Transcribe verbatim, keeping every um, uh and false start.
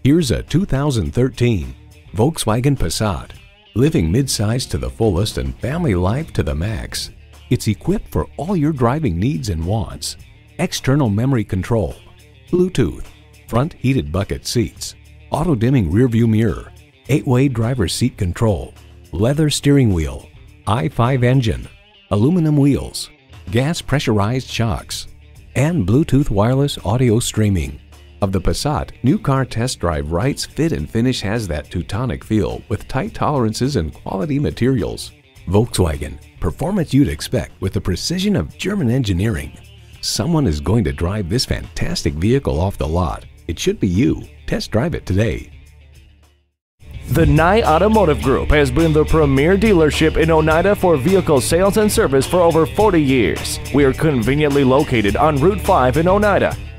Here's a two thousand thirteen Volkswagen Passat. Living midsize to the fullest and family life to the max. It's equipped for all your driving needs and wants. External memory control, Bluetooth, front heated bucket seats, auto-dimming rearview mirror, eight-way driver's seat control, leather steering wheel, i five engine, aluminum wheels, gas pressurized shocks, and Bluetooth wireless audio streaming. Of the Passat, New Car Test Drive writes fit and finish has that Teutonic feel with tight tolerances and quality materials. Volkswagen, performance you'd expect with the precision of German engineering. Someone is going to drive this fantastic vehicle off the lot. It should be you. Test drive it today. The Nye Automotive Group has been the premier dealership in Oneida for vehicle sales and service for over forty years. We are conveniently located on Route five in Oneida.